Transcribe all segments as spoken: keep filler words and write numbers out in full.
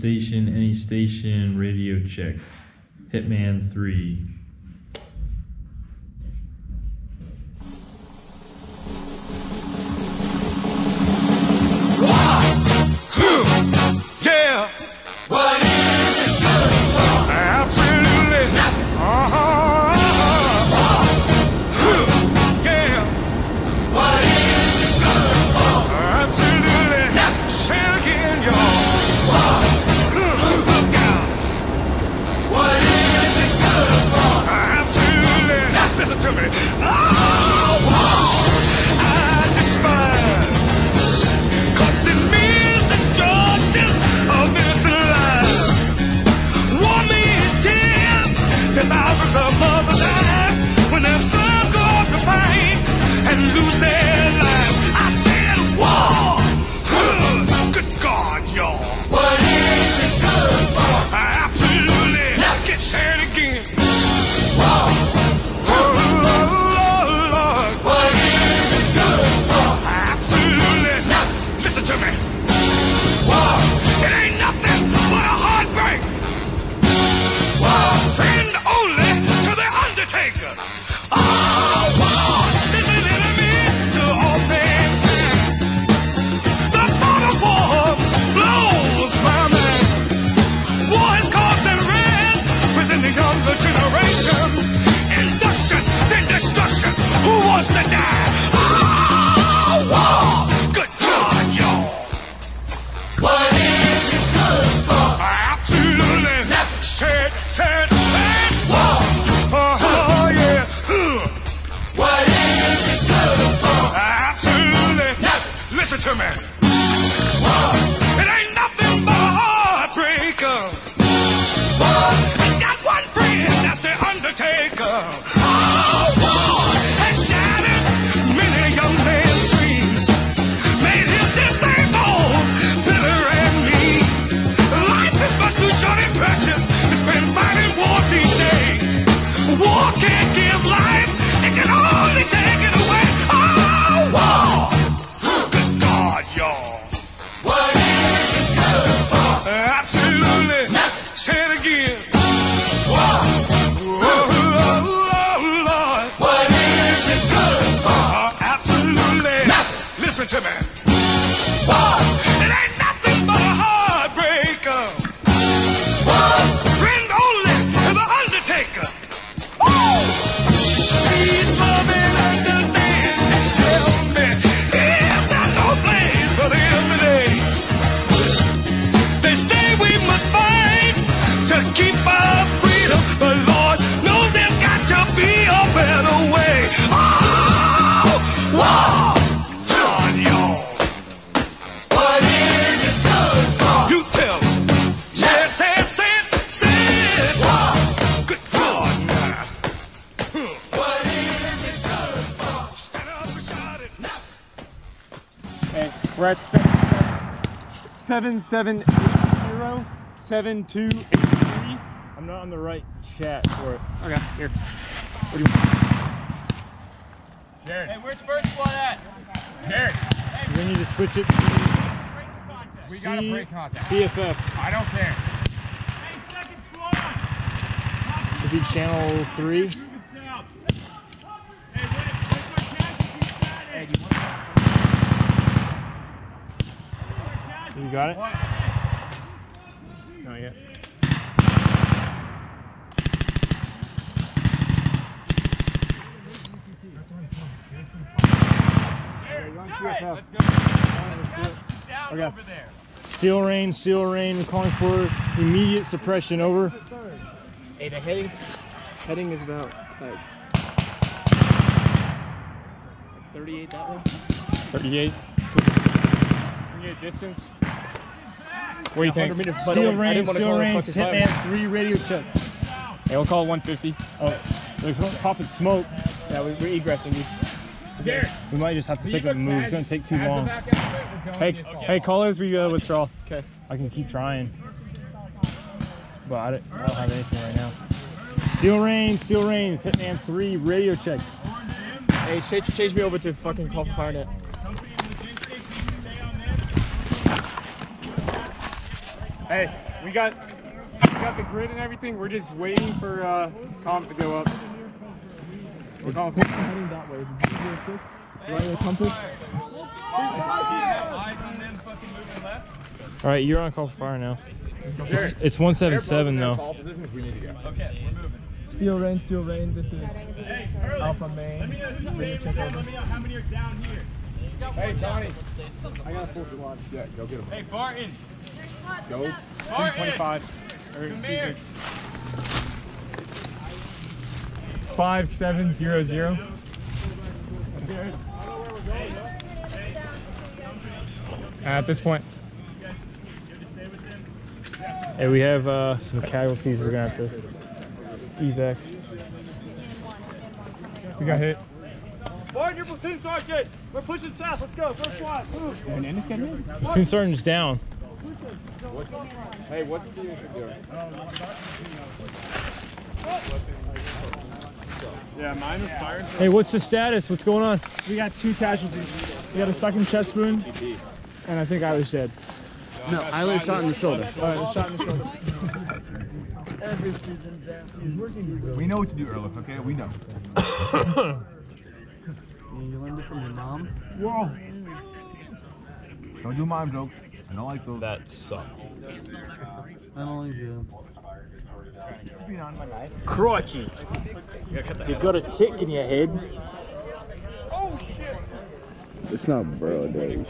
station, any station, radio check. Hitman three. Yeah. What is it good for? Absolutely. Uh-huh. Yeah. What is it good for? Absolutely. Say it again, y'all. Look out. What is it good for? Absolutely. Listen to me. Oh, I despise. Cause it means destruction of innocent lives. War means tears. Ten thousands of mothers die when their sons go off to fight and lose their lives. I said war. Good God, y'all. What is it good for? Absolutely. Get said again. War. Oh, Lord, Lord. What is it good for? Absolutely. Listen to me. War. It ain't nothing but a heartbreak. War. Friend only to the undertaker. Oh, war is an enemy to all mankind. The thought of war blows my mind. War has caused unrest within the younger generation. Induction, then destruction. Who wants to die? Oh, war. Good God, y'all. What is it good for? Absolutely. Said, said, said. War. Uh-huh, yeah. Uh. What is it good for? Absolutely. Listen to me. War. It ain't nothing but a heartbreaker. War. I got one friend, that's the undertaker. Oh, war has shattered many young men's dreams. Made him disabled, bitter and mean. Life is much too short and precious to spend fighting wars each day. War can't give life, it can only take it away. Oh, war! Good God, y'all. What is it good for? Absolutely. Say it again. War. Oh, Lord. What is it good for? Absolutely. Listen to me. War. It ain't nothing but a heartbreaker. War. Friend only to the undertaker. Woo! Please love and understand and tell me, is there no place for the everyday? They say we must fight to keep our freedom, but Lord knows there's got to be a better way. Oh, war! John, y'all. What is it good for? You tell me. Say it, say it, say it, say it. War. Good God, now. What is it good for? Stand up beside it. Okay, we're at seven seven eight zero seven two eight three. I'm not on the right chat for it. Okay, here. What do you want? Jared. Hey, where's first squad at? Jared. Hey, We need to switch it to we got a break contact. C F F. I don't care. Hey, second squad. Should be channel three. Hey, you want You got it? Not yet. Let's go. Down Okay. over there. Steel rain, steel rain. We're calling for immediate suppression. Over. Hey, the heading, heading is about like thirty-eight that way. thirty-eight. thirty-eight distance. What do you think? Meters, but I Steel didn't wanna rain, call steel it rain. fucking fire. Hitman three radio check. Hey, we'll call it one fifty. Oh, they're popping smoke. Yeah, we, we're egressing you. Here. We might just have to pick up and move. It's gonna take too long. Hey, hey, call as we uh, withdraw. Okay. I can keep trying. But I don't, I don't have anything right now. Steel rain, steel rain. Hitman three radio check. Hey, change, change me over to fucking call for fire net. Hey, We got we got the grid and everything. We're just waiting for uh, comms to go up. We're calling for Heading that way. Is it zero six? Right with the compass? All right, you're on call for fire now. It's, it's one seven seven though. Okay, we're moving. Steel rain, steel rain. This is Alpha Main. Let me know who's there. Let me know how many are down here. Hey, Donnie. I got a full squad. Yeah, go get them. Hey, Barton. Go. Barton. twenty-five. Or, Come excuse here. me. Five seven zero zero. At this point. Hey, we have uh, some casualties we're gonna have to evac. We got hit. Barton, your platoon sergeant. We're pushing south. Let's go. First squad. Move. Platoon sergeant's down. Hey, what's the issue doing? Yeah, mine was fired. Hey, what's the status? What's going on? We got two casualties. We got a second chest wound, and I think I was dead. No, I was shot in the shoulder. All right, a shot in the shoulder. Every season's that season. season. We know what to do, Ehrlich, okay? We know. You learned it from your mom? Whoa! Don't do mom jokes. I don't like those. That sucks. I don't like you. Crikey. You got a tick in your head. It's not bro days.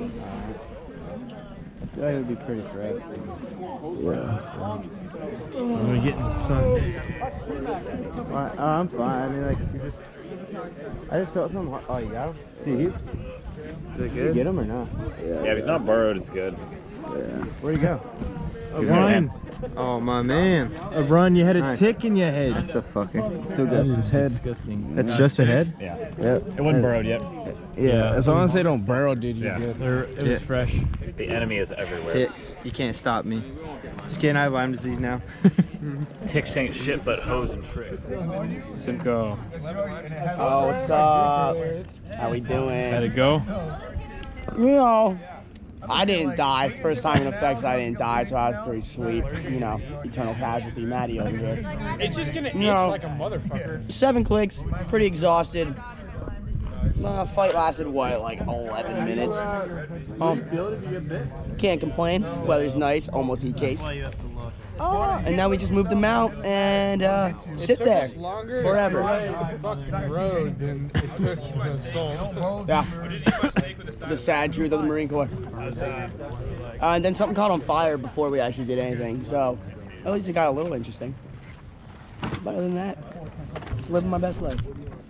That would be pretty crap. Yeah. I'm gonna get in the sun. Alright, uh, I'm fine. I mean, like, you just. I just felt something. hard. Oh, you got him? Dude, he's. Is it good? Did you get him or not? Yeah, if he's not burrowed, it's good. Yeah. Where'd he go? Ryan, Oh, my man. uh, Ryan, you had a Nice. tick in your head. That's the fucking. Still That got is his head. disgusting. That's just a head? Yeah. Yeah. It wasn't burrowed yet. Yeah, as long as they don't burrow, dude, you're Yeah. good. They're- It was Yeah. fresh. The enemy is everywhere. Ticks. You can't stop me. Skin eye Lyme disease now. Ticks ain't shit but hoes and tricks. Simcoe. Oh, what's up? How we doing? How'd it go? You know, I didn't die. First time in effects, I didn't die, so I was pretty sweet. You know, eternal casualty, Matty over here. It's just gonna You know, like a motherfucker. seven clicks, pretty exhausted. Uh, fight lasted what, like eleven minutes. Um, can't complain. Weather's nice, almost heat case. Uh, and now we just moved them out and uh, sit there forever. Road than it took to assault. Yeah. The sad truth of the Marine Corps. Uh, and then something caught on fire before we actually did anything. So at least it got a little interesting. But other than that, just living my best life.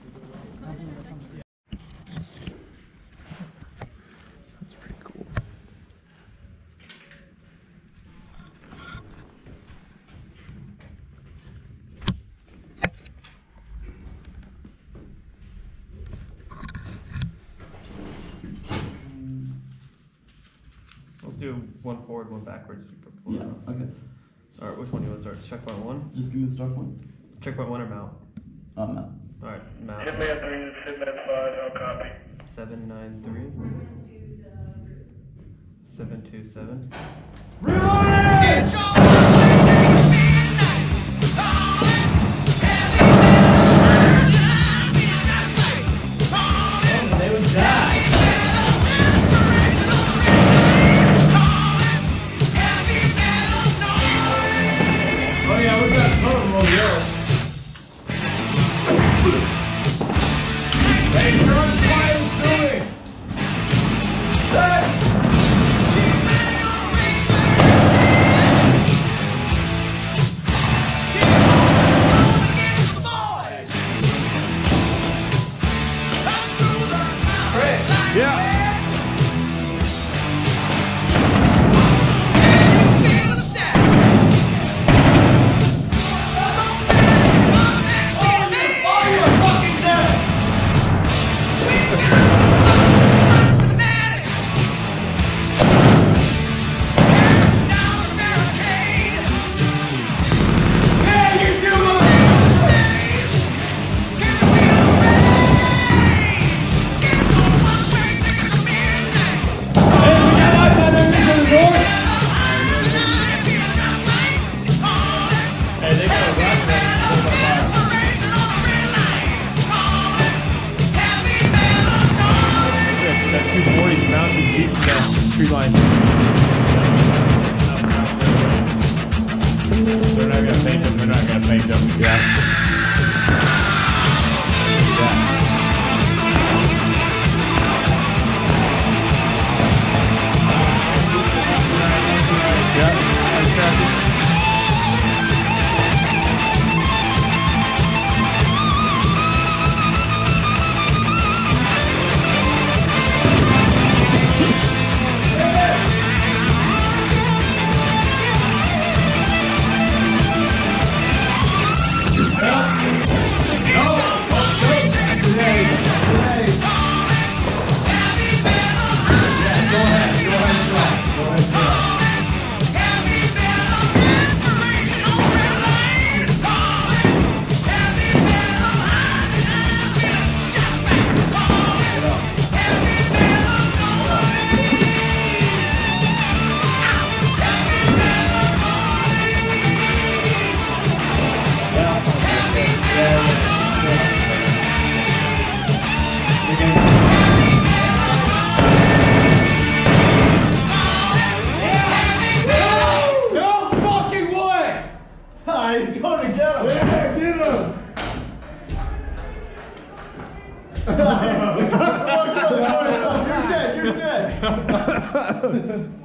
That's pretty cool. Let's do one forward, one backwards. Yeah, okay. All right, which one do you want to start? Checkpoint one? Just give me the start point. Checkpoint one or mount? Uh, Matt. All right, mount. Hitman three, Hitman five, no copy. seven nine three. seven two seven. Yeah.